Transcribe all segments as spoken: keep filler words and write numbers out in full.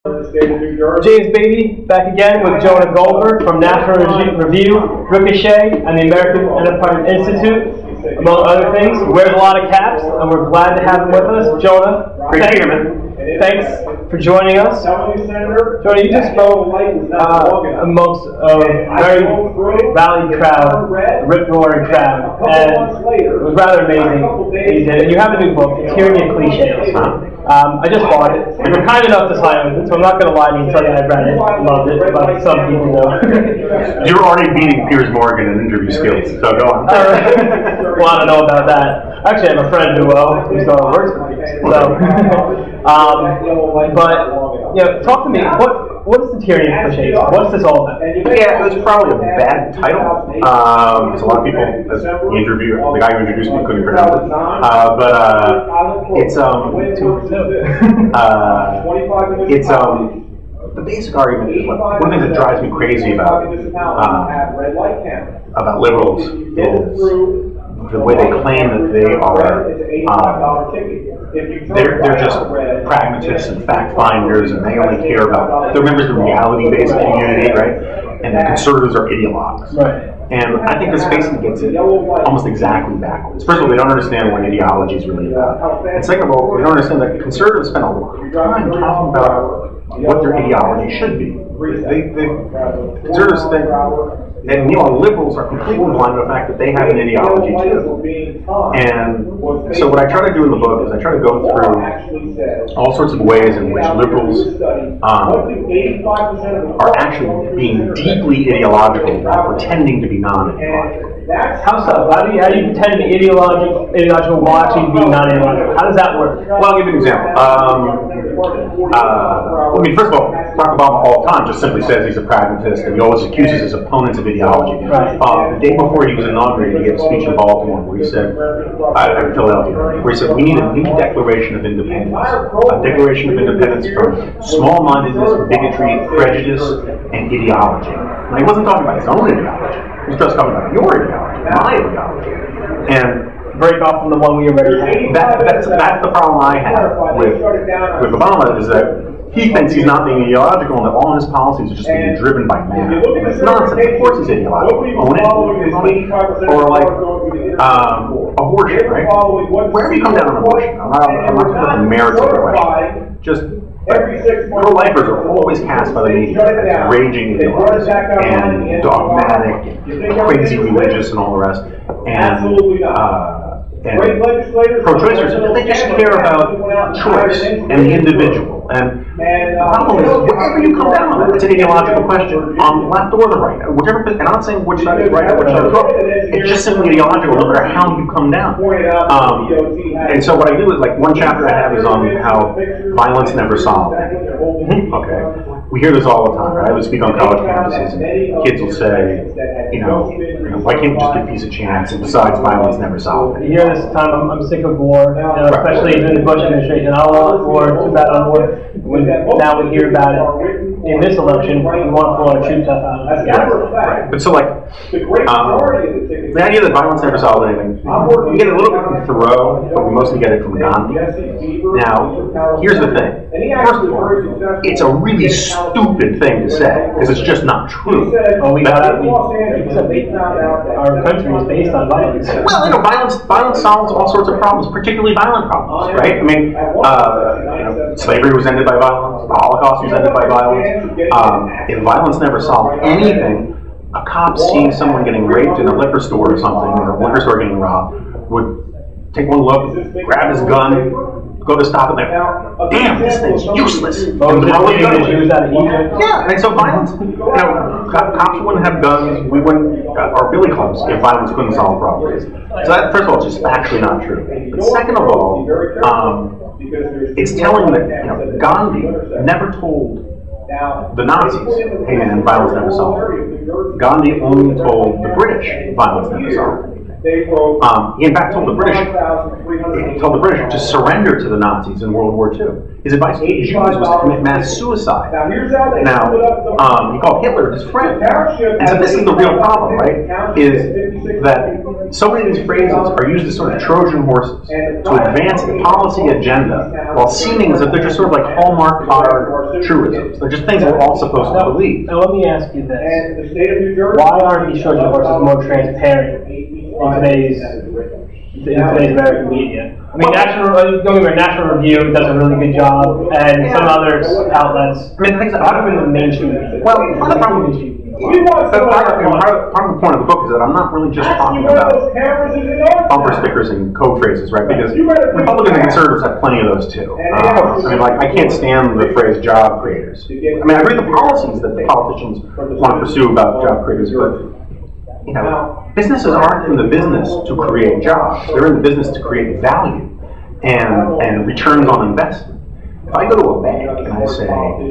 James Beattie back again with Jonah Goldberg from National Review, Ricochet, and the American Enterprise Institute, among other things. He wears a lot of caps, and we're glad to have him with us. Jonah, great to hear, man. Thanks for joining us. Jonah, you just spoke uh, amongst a very rallied crowd, rip-roaring crowd, and it was rather amazing that you did it. You have a new book, Tyranny of Cliches. Um, I just bought it. You were kind enough to sign with it, so I'm not going to lie to you and tell you I read it. Loved it, but some people know. You're already beating Piers Morgan in interview skills, so go on. Uh, well, I don't know about that. Actually, I have a friend who uh, who's uh, works with Piers. So, um, but you know, talk to me. What what is the Tyranny of Cliches? What's this all about? Yeah, it was probably a bad title. Um, because a lot of people, as the interviewer, the guy who introduced me, couldn't pronounce it. Uh, but uh, it's um. Uh, it's um, the basic argument is, like, one of the things that drives me crazy about um, about liberals is the way they claim that they are um, they're they're just pragmatists and fact finders, and they only care about they're members of the reality-based community, right? And the conservatives are ideologues. Right. And I think this basically gets it almost exactly backwards. First of all, they don't understand what ideology is really about. And second of all, they don't understand that conservatives spend a lot of time talking about what their ideology should be. They, they, conservatives think, and you know, liberals are completely blind to the fact that they have an ideology too. And so what I try to do in the book is I try to go through all sorts of ways in which liberals um, are actually being deeply ideological while pretending to be non-ideological. How so? How do you how do you pretend to be ideological, ideological while actually being non-ideological? How does that work? Well, I'll give you an example. Um, uh, I mean, first of all, Barack Obama all the time just simply says he's a pragmatist, and he always accuses his opponents of ideology. Right. Uh, the day before he was inaugurated, he gave a speech in Baltimore where he said, uh, in Philadelphia, where he said, we need a new Declaration of Independence. A Declaration of Independence from small-mindedness, bigotry, prejudice, and ideology. Now, he wasn't talking about his own ideology. He was just talking about your ideology, my ideology. And break off from the one we already had. That, that's, that's the problem I have with, with Obama, is that he thinks he's not being ideological and that all his policies are just being driven by man. And it's nonsense. Of course he's ideological. Own it. Or like um, abortion, right? Wherever you come down on abortion, I'm not, I'm not talking about the merits of the question. Just pro-lifers are always cast by the media as raging ideologues and dogmatic and crazy religious and all the rest. And uh, And pro-choicers, they just care about choice and the individual. And the problem is, wherever you come down on it, it's an ideological question, on the left or the right. Whichever, and I'm not saying which side is right or which side is wrong. It's just simply ideological, no matter how you come down. Um, and so what I do is, like, one chapter I have is on how violence never solved anything. Okay. We hear this all the time, right? I would speak on college campuses, and kids will say, you know, you know, why can't we just give peace a chance? And besides, violence never solved it. You hear this time, I'm, I'm sick of war, you know, especially in the Bush administration. I don't want war, too bad on war. When, now we hear about it in this election, we want to pull our troops out of it. Yeah, right. But so, like, um, the idea that violence never solved anything, we get a little bit from Thoreau, but we mostly get it from Gandhi. Now, here's the thing. First of all, it's a really stupid thing to say, because it's just not true. Well, we got we, our country is based on violence. Well, you know, violence violence solves all sorts of problems, particularly violent problems, right? I mean, uh, you know, slavery was ended by violence. The Holocaust was ended by violence. Um, if violence never solved anything, a cop seeing someone getting raped in a liquor store or something, or a liquor store getting robbed, would take one look, grab his gun, go to stop it, like, damn, this thing's useless. And throw it gun. Yeah, and so violence, you know, cops wouldn't have guns, we wouldn't, or billy clubs, if violence couldn't solve problems. So that, first of all, it's just factually not true. But second of all, um, it's telling that, you know, Gandhi never told the Nazis, hey man, violence never solved. Gandhi only told the British violence never solved. Um, he in fact told the British, he told the British to surrender to the Nazis in World War Two. His advice to the Jews was to commit mass suicide. Now, um, he called Hitler his friend. And so this is the real problem, right? Is that so many of these phrases are used as sort of Trojan horses to advance a policy agenda while seeming as if they're just sort of like hallmark card truisms. They're just things we're all supposed to believe. Now let me ask you this. Why aren't these Trojan horses more transparent in today's, in today's American media? I mean, National, don't get me wrong, National Review does a really good job, and some other outlets, I mean, things that aren't even the mainstream media. Well, part of the problem is, But part, of, part, part of the point of the book is that I'm not really just talking about bumper stickers and code phrases, right? Because Republicans and conservatives have plenty of those too. Um, I mean, like, I can't stand the phrase job creators. I mean, I agree with the policies that the politicians want to pursue about job creators, but, you know, businesses aren't in the business to create jobs. They're in the business to create value and, and returns on investment. If I go to a bank and I say,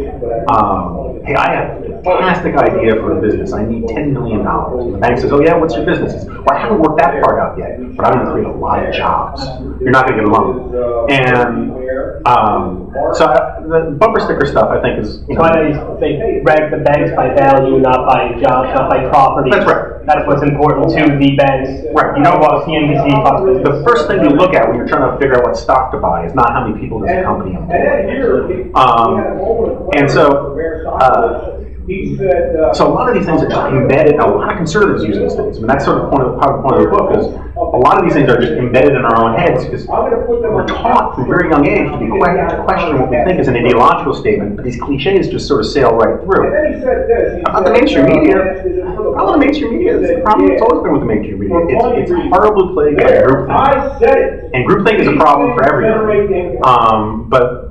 um, hey, I have a fantastic idea for a business. I need ten million dollars. And the bank says, oh yeah, what's your business? Says, well, I haven't worked that part out yet, but I'm going to create a lot of jobs. You're not going to get a loan. And um, so I, the bumper sticker stuff, I think, is... You know, why they, they rank the banks by value, not by jobs, not by property. That's right. That's what's important to the banks. Right. You know what? C N B C, Fox Business. The first thing you look at when you're trying to figure out what stock to buy is not how many people does the company employ. Um, and so, uh, so a lot of these things are just embedded. A lot of conservatives use these things. I mean, that's sort of the point of, part of the point of the book is a lot of these things are just embedded in our own heads because we're taught from a very young age to be quick to question what we think is an ideological statement, but these cliches just sort of sail right through. About the mainstream media, about the mainstream media, it's the problem that's always been with the mainstream media. It's, it's horribly plagued by groupthink. And groupthink is a problem for everybody. Um, but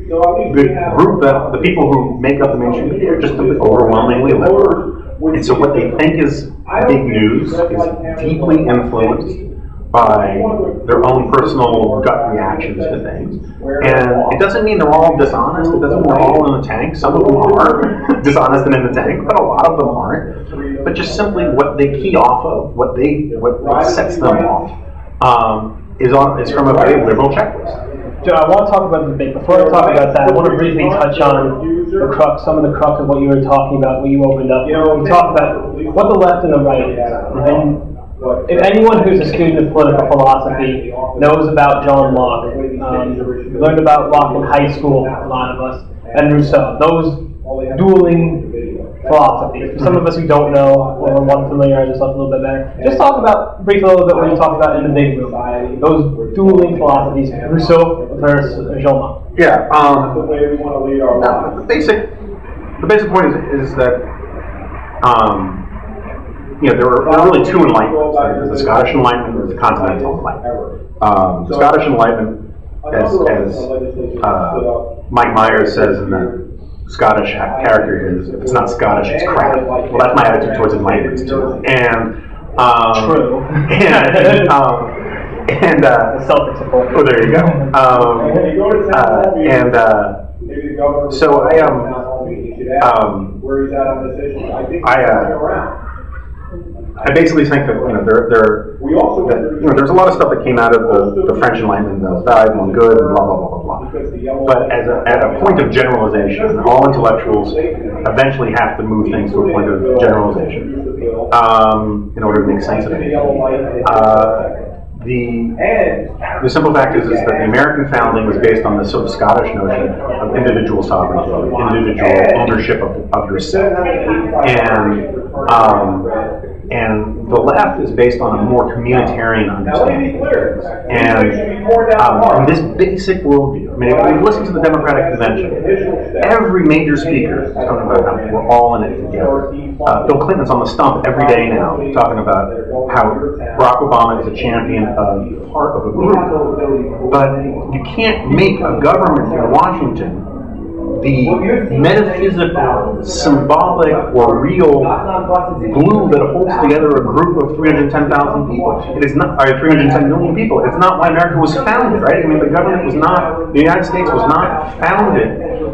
the group that the people who make up the mainstream media are just overwhelmingly liberal. And so what they think is big news is deeply influenced by their own personal gut reactions to things. And it doesn't mean they're all dishonest. It doesn't mean they're all in the tank. Some of them are dishonest and in the tank, but a lot of them aren't. But just simply what they key off of, what they what, what sets them off, um, is on is from a very liberal checklist. Joe, I want to talk about the debate. Before I talk about that, I want to briefly touch on the crux, some of the crux of what you were talking about when you opened up. You talked about what the left and the right is. And if anyone who's a student of political philosophy knows about John Locke, um, we learned about Locke in high school, a lot of us, and Rousseau, those dueling philosophies. For some of us who don't know, or want to familiarize yourself a little bit better, just talk about, briefly a little bit what you talked about in the big room, those dueling philosophies, Rousseau versus Jean Locke. Yeah, um, no, the basic, the basic point is, is that, um, you know, there were, there were really two enlightenments. Right? There's the Scottish Enlightenment, there's the Continental Enlightenment. Um, the Scottish Enlightenment, as, as uh, Mike Myers says in the Scottish character is, if it's not Scottish, it's crap. Well, that's my attitude towards enlightenments too. And um, true. And um, and uh, Celtic support. Oh, there you go. Um, uh, and uh, so I um um I uh, I basically think that, you know, there, there, that, you know, there's a lot of stuff that came out of the, the French Enlightenment that was valuable and good and blah, blah, blah, blah, blah. But as a, at a point of generalization, all intellectuals eventually have to move things to a point of generalization um, in order to make sense of it. Uh, The, the simple fact is, is that the American founding was based on this sort of Scottish notion of individual sovereignty, individual ownership of, of yourself. And, um, and the left is based on a more communitarian understanding. And um, in this basic worldview, I mean, if you listen to the Democratic Convention, every major speaker is talking about how we're all in it together. Uh, Bill Clinton's on the stump every day now, talking about how Barack Obama is a champion of part of a group. But you can't make a government in Washington the metaphysical, symbolic, or real glue that holds together a group of three hundred ten thousand people. It is not, or three hundred ten million people. It's not why America was founded, right? I mean, the government was not, the United States was not founded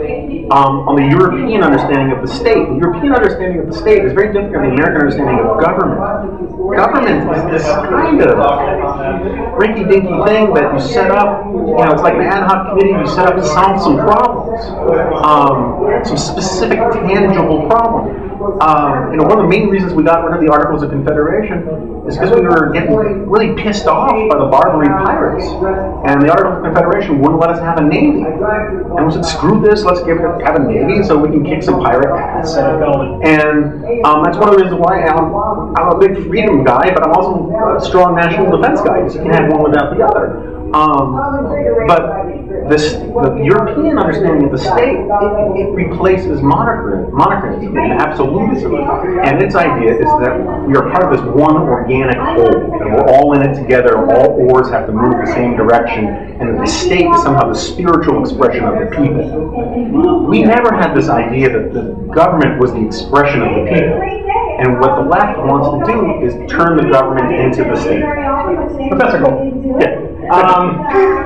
Um, on the European understanding of the state, the European understanding of the state is very different than the American understanding of government. Government is this kind of rinky-dinky thing that you set up, you know, it's like an ad hoc committee you set up to solve some problems, um, some specific tangible problem. Um, you know, one of the main reasons we got rid of the Articles of Confederation is because we were getting really pissed off by the Barbary pirates, and the Articles of Confederation wouldn't let us have a navy. And we said, screw this, let's give it, have a navy so we can kick some pirate ass. And um, that's one of the reasons why I'm, I'm a big freedom guy, but I'm also a strong national defense guy, because you can have one without the other. Um, but this, the European understanding of the state, it, it replaces monarchism, monarchism and absolutism. And its idea is that we are part of this one organic whole, and we're all in it together, all oars have to move the same direction, and that the state is somehow the spiritual expression of the people. We never had this idea that the government was the expression of the people. And what the left wants to do is turn the government into the state. Professor Gold. Yeah. Um,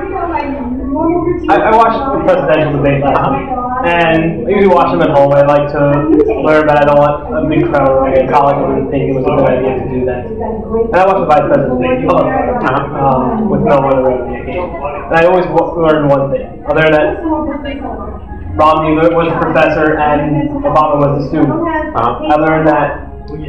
I, I watched the presidential debate last week, and I usually watch them at home. I like to learn, but I don't want a big crowd in college. I didn't think it was a good idea to do that. And I watched the vice president debate um, with no one around the game. And I always learn one thing. I learned that Romney was a professor and Obama was a student. Uh-huh. I learned that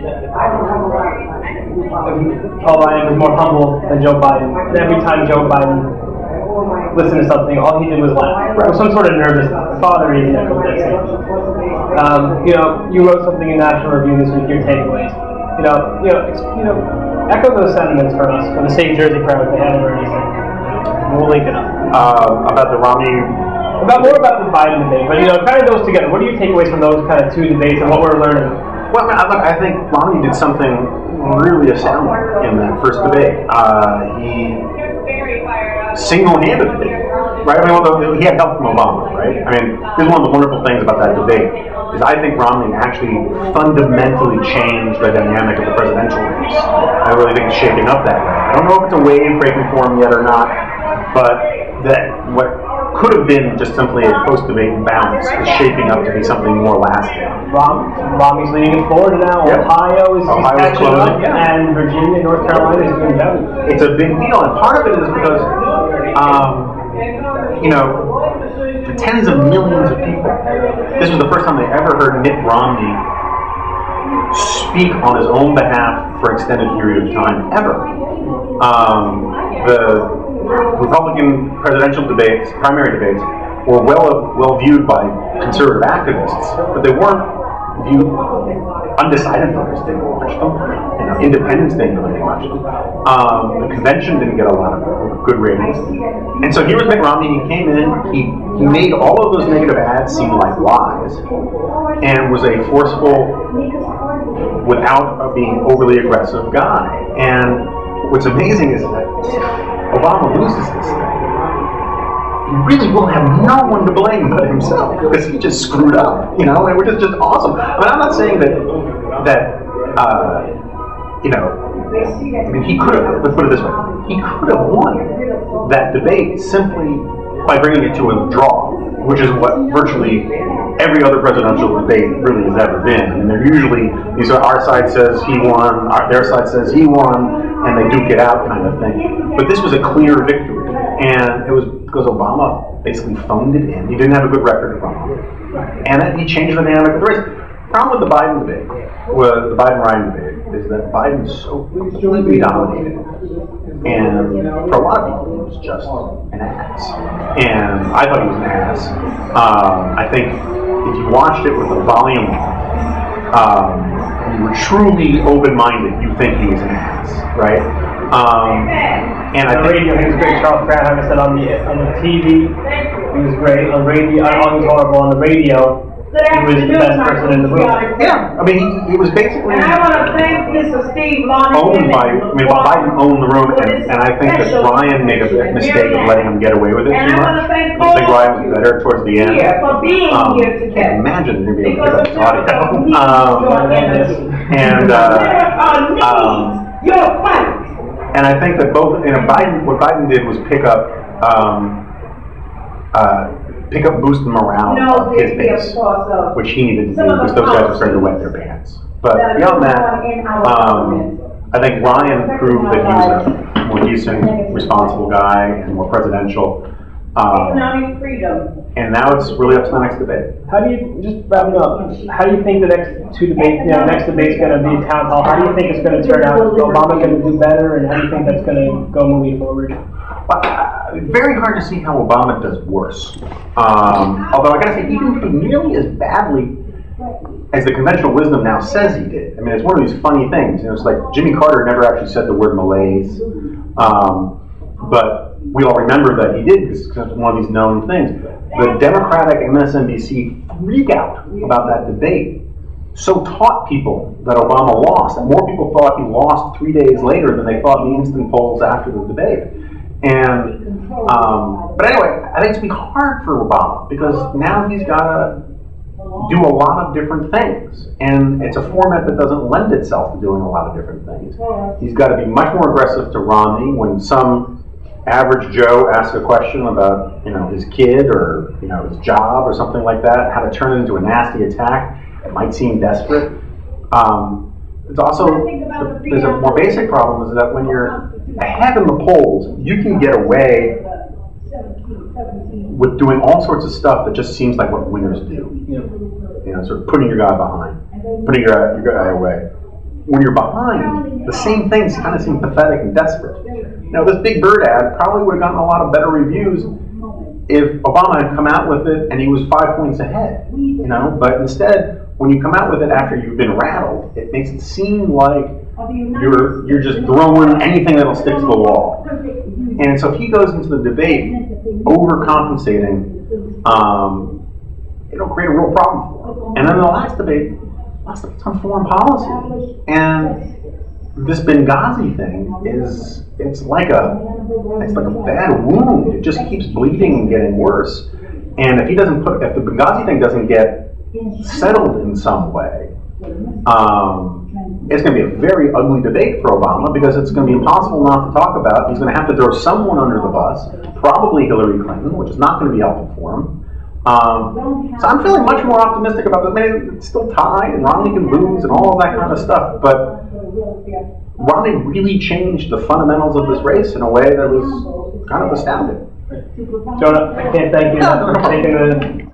Paul Biden was more humble than Joe Biden. And every time Joe Biden listened to something, all he did was laugh. There was some sort of nervousness. My father even echoed that same. Um, you know, you wrote something in National Review this week, your takeaways. You know, you know, you know, echo those sentiments for us, for the sake of Jersey Proud, if they haven't already said. We'll link it up. Uh, about the Romney... About more about the Biden debate, but you know, kind of those together. What are your takeaways from those kind of two debates and what we're learning? Well, I, mean, I think Romney did something really astounding in that first debate. Uh, he single-handedly, right? I mean, well, he had help from Obama, right? I mean, this is one of the wonderful things about that debate, is I think Romney actually fundamentally changed the dynamic of the presidential race. I really think it's shaping up that way. I don't know if it's a wave breaking for him yet or not, but that what could have been just simply a post-debate bounce is shaping up to be something more lasting. Rom, Romney's leading in Florida now. Yep. Ohio is Ohio's closing, yeah. And Virginia, North Carolina is doing better. It's a big deal, and part of it is because, um, you know, for tens of millions of people, this was the first time they ever heard Mitt Romney speak on his own behalf for an extended period of time, ever. Um, the Republican presidential debates, primary debates, were well well viewed by conservative activists, but they weren't viewed. Undecided voters didn't watch them. You know, independents didn't really watch them. Um, the convention didn't get a lot of good ratings, and so here was Mitt Romney. He came in. He he made all of those negative ads seem like lies, and was a forceful, without being overly aggressive guy. And what's amazing is that Obama loses this thing, he really will have no one to blame but himself, because he just screwed up, you know, and which is just awesome. I mean, I'm not saying that, that uh, you know, I mean, he could have, let's put it this way, he could have won that debate simply by bringing it to a draw, which is what virtually every other presidential debate really has ever been. I mean, they're usually, these are, our side says he won, our, their side says he won, and they duke it out kind of thing. But this was a clear victory, and it was because Obama basically phoned it in. He didn't have a good record of Obama, and it, he changed the dynamic of the race. The problem with the Biden debate, with the Biden-Ryan debate, is that Biden's so completely dominated, and for a lot of people, he was just an ass. And I thought he was an ass. Um, I think if you watched it with the volume off, um, you were truly open-minded, you think he was an ass, right? Um, and I on think radio, he was great. Charles Graham said on the on the T V, he was great. On radio, I know he was horrible. On the radio, he was the best person in the room. Yeah, I mean, he, he was basically and I want to thank Mister Steve Lonnie owned by, I mean, Biden owned the room, and, and I think that Ryan made a mistake of letting him get away with it too much. I think Ryan was better towards the end. For being um, here today. I can't imagine you'd be able to pick up this audio. Um, and, uh, um, your fight. And I think that both, you know, Biden, what Biden did was pick up, um, uh, pick up boost the morale No, of his they- base, because of which he needed to some do of the because those guys were starting to wet policies their pants. But that beyond are that, going in our um, government. I think Ryan proved that he was a more decent, responsible guy and more presidential. Um, Economic freedom. and now it's really up to the next debate. How do you, just wrapping up, how do you think the next two debate, you know, next debate's going to be town hall? How do you think it's going to turn out? Is Obama going to do better, and how do you think that's going to go moving forward? Well, uh, very hard to see how Obama does worse. Um, although I gotta say, he didn't do nearly as badly as the conventional wisdom now says he did. I mean, it's one of these funny things. You know, it's like Jimmy Carter never actually said the word malaise, um, but we all remember that he did because it's one of these known things. The Democratic M S N B C freak out about that debate so taught people that Obama lost, and more people thought he lost three days later than they thought in the instant polls after the debate. And, um, but anyway, I think it's going to be hard for Obama because now he's got to do a lot of different things. And it's a format that doesn't lend itself to doing a lot of different things. He's got to be much more aggressive to Romney when some average Joe asks a question about, you know, his kid or, you know, his job or something like that, how to turn it into a nasty attack. It might seem desperate. Um, it's also, there's a more basic problem is that when you're ahead in the polls, you can get away with doing all sorts of stuff that just seems like what winners do. You know, sort of putting your guy behind, putting your, your guy away. When you're behind, the same things kind of seem pathetic and desperate. You know, this Big Bird ad probably would have gotten a lot of better reviews if Obama had come out with it and he was five points ahead. You know, but instead, when you come out with it after you've been rattled, it makes it seem like you're you're just throwing anything that'll stick to the wall. And so if he goes into the debate overcompensating, um, it'll create a real problem for him. And then the last debate, last debate's on foreign policy. And this Benghazi thing is, it's like a, it's like a bad wound. It just keeps bleeding and getting worse. And if he doesn't put, if the Benghazi thing doesn't get settled in some way, um, it's going to be a very ugly debate for Obama because it's going to be impossible not to talk about. He's going to have to throw someone under the bus, probably Hillary Clinton, which is not going to be helpful for him. Um, so I'm feeling much more optimistic about this. I mean, it's still tied, and Romney can lose, and all of that kind of stuff. But Romney really changed the fundamentals of this race in a way that was kind of astounding. Jonah, I can't thank you enough for taking the